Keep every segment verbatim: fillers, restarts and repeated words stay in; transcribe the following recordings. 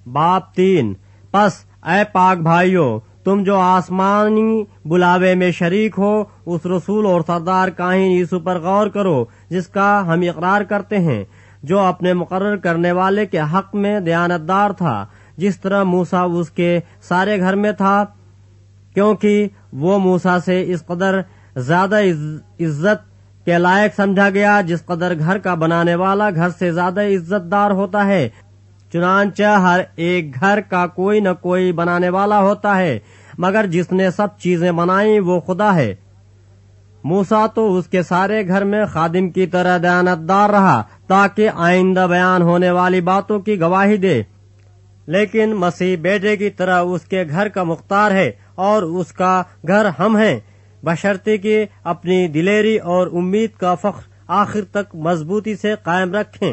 बाप तीन। पस ए पाक भाइयों, तुम जो आसमानी बुलावे में शरीक हो, उस रसूल और सरदार काहिन यीशु पर गौर करो, जिसका हम इकरार करते हैं, जो अपने मुकर्रर करने वाले के हक में दयानतदार था, जिस तरह मूसा उसके सारे घर में था, क्योंकि वो मूसा से इस कदर ज्यादा इज्जत के लायक समझा गया जिस कदर घर का बनाने वाला घर से ज्यादा इज्जतदार होता है। चुनांचे हर एक घर का कोई न कोई बनाने वाला होता है, मगर जिसने सब चीजें बनाई वो खुदा है। मूसा तो उसके सारे घर में खादिम की तरह दयानतदार रहा, ताकि आइंदा बयान होने वाली बातों की गवाही दे, लेकिन मसीह बेटे की तरह उसके घर का मुख्तार है, और उसका घर हम हैं, बशर्ते कि अपनी दिलेरी और उम्मीद का फख्र आखिर तक मजबूती से कायम रखें।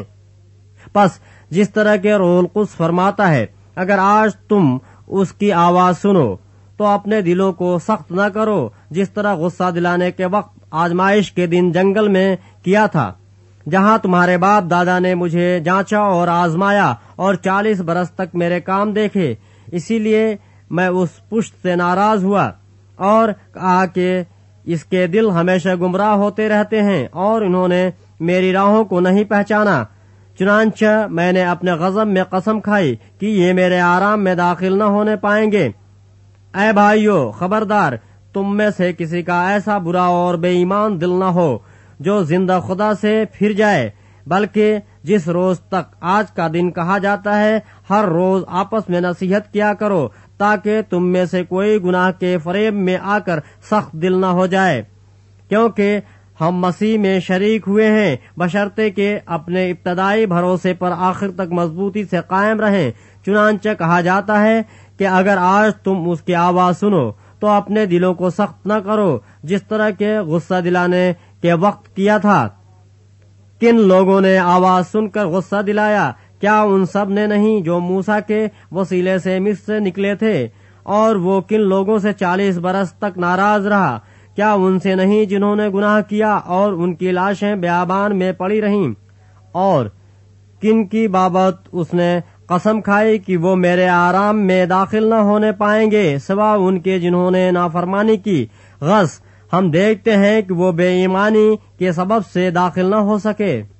बस जिस तरह के रूहुल कुद्स फरमाता है, अगर आज तुम उसकी आवाज सुनो तो अपने दिलों को सख्त न करो, जिस तरह गुस्सा दिलाने के वक्त आजमाइश के दिन जंगल में किया था, जहाँ तुम्हारे बाप दादा ने मुझे जांचा और आजमाया और चालीस बरस तक मेरे काम देखे। इसीलिए मैं उस पुश्त से नाराज हुआ और कहा कि इसके दिल हमेशा गुमराह होते रहते हैं और इन्होंने मेरी राहों को नहीं पहचाना। चुनांचे मैंने अपने गज़ब में कसम खाई कि ये मेरे आराम में दाखिल न होने पाएंगे। ऐ भाइयों, खबरदार, तुम में से किसी का ऐसा बुरा और बेईमान दिल न हो जो जिंदा खुदा से फिर जाए, बल्कि जिस रोज तक आज का दिन कहा जाता है, हर रोज आपस में नसीहत किया करो, ताकि तुम में से कोई गुनाह के फरेब में आकर सख्त दिल न हो जाए, क्योंकि हम मसीह में शरीक हुए हैं, बशर्ते के अपने इब्तदाई भरोसे पर आखिर तक मजबूती से कायम रहें। चुनांचे कहा जाता है कि अगर आज तुम उसकी आवाज सुनो तो अपने दिलों को सख्त न करो, जिस तरह के गुस्सा दिलाने के वक्त किया था। किन लोगों ने आवाज सुनकर गुस्सा दिलाया? क्या उन सब ने नहीं जो मूसा के वसीले से मिस्र से निकले थे? और वो किन लोगों से चालीस बरस तक नाराज रहा? क्या उनसे नहीं जिन्होंने गुनाह किया और उनकी लाशें बियाबान में पड़ी रहीं? और किन की बाबत उसने कसम खाई कि वो मेरे आराम में दाखिल न होने पाएंगे, सिवा उनके जिन्होंने नाफरमानी की? गस हम देखते हैं कि वो बेईमानी के सबब से दाखिल न हो सके।